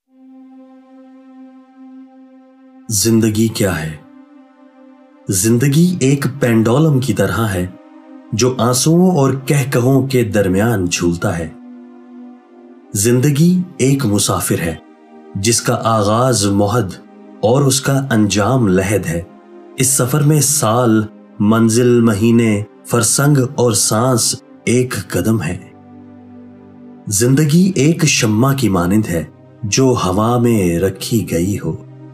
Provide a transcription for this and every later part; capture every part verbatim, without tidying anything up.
زندگی کیا ہے؟ زندگی ایک پینڈولم کی طرح ہے جو آنسوؤں اور کہکہوں کے درمیان جھولتا ہے۔ زندگی ایک مسافر ہے جس کا آغاز موعد اور اس کا انجام لحد ہے۔ اس سفر میں سال، منزل، مہینے، فرسنگ اور سانس ایک قدم ہے۔ زندگی ایک شمع کی مانند ہے جو ہوا میں رکھی گئی ہو۔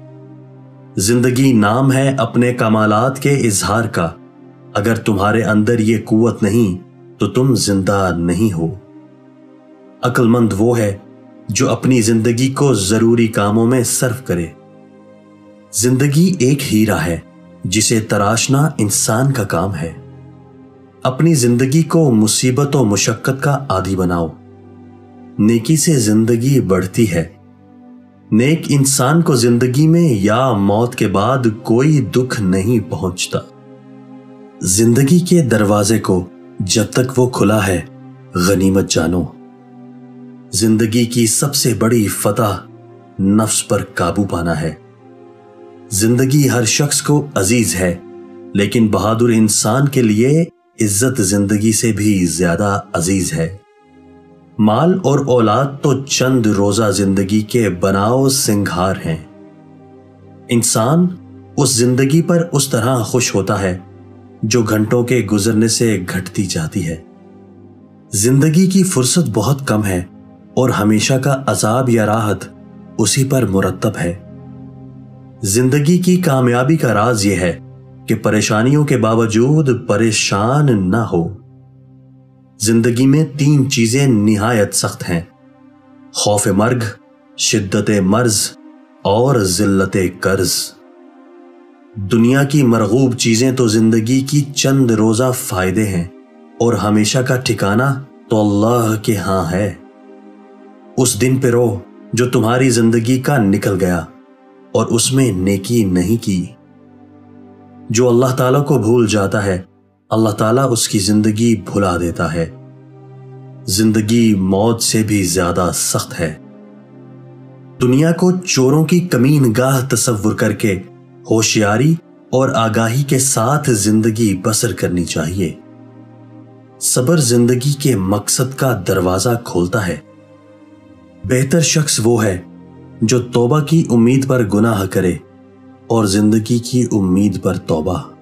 زندگی نام ہے اپنے کمالات کے اظہار کا۔ اگر تمہارے اندر یہ قوت نہیں تو تم زندہ نہیں ہو۔ عقل مند وہ ہے جو اپنی زندگی کو ضروری کاموں میں صرف کرے۔ زندگی ایک ہیرا ہے جسے تراشنا انسان کا کام ہے۔ اپنی زندگی کو مصیبت و مشقت کا عادی بناؤ۔ نیکی سے زندگی بڑھتی ہے۔ نیک انسان کو زندگی میں یا موت کے بعد کوئی دکھ نہیں پہنچتا۔ زندگی کے دروازے کو جب تک وہ کھلا ہے غنیمت جانو۔ زندگی کی سب سے بڑی فتح نفس پر قابو پانا ہے۔ زندگی ہر شخص کو عزیز ہے، لیکن بہادر انسان کے لیے عزت زندگی سے بھی زیادہ عزیز ہے۔ مال اور اولاد تو چند روزہ زندگی کے بناؤ سنگھار ہیں۔ انسان اس زندگی پر اس طرح خوش ہوتا ہے جو گھنٹوں کے گزرنے سے گھٹتی جاتی ہے۔ زندگی کی فرصت بہت کم ہے اور ہمیشہ کا عذاب یا راحت اسی پر مرتب ہے۔ زندگی کی کامیابی کا راز یہ ہے کہ پریشانیوں کے باوجود پریشان نہ ہو۔ زندگی میں تین چیزیں نہایت سخت ہیں: خوف مرگ، شدت مرض اور ذلت قرض۔ دنیا کی مرغوب چیزیں تو زندگی کی چند روزہ فائدے ہیں اور ہمیشہ کا ٹھکانہ تو اللہ کے ہاں ہے۔ اس دن پہ رو جو تمہاری زندگی کا نکل گیا اور اس میں نیکی نہیں کی۔ جو اللہ تعالیٰ کو بھول جاتا ہے اللہ تعالیٰ اس کی زندگی بھلا دیتا ہے۔ زندگی موت سے بھی زیادہ سخت ہے۔ دنیا کو چوروں کی کمین گاہ تصور کر کے ہوشیاری اور آگاہی کے ساتھ زندگی بسر کرنی چاہیے۔ صبر زندگی کے مقصد کا دروازہ کھولتا ہے۔ بہتر شخص وہ ہے جو توبہ کی امید پر گناہ کرے اور زندگی کی امید پر توبہ۔